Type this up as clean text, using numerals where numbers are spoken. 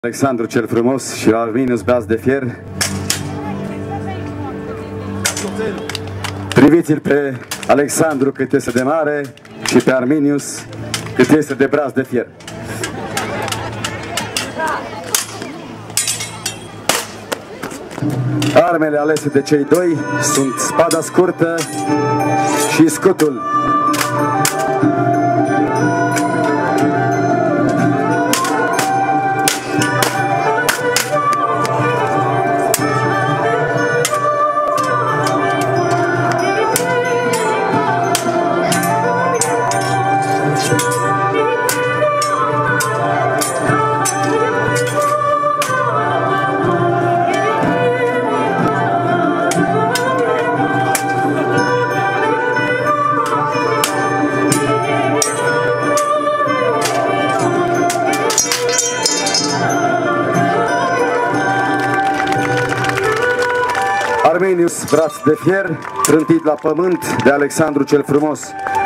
Alexandru cel Frumos și Arminius Braț de Fier. Priviți-l pe Alexandru cât este de mare și pe Arminius cât este de braț de fier. Armele alese de cei doi sunt spada scurtă și scutul. Arminius Braț de Fier, trântit la pământ de Alexandru cel Frumos.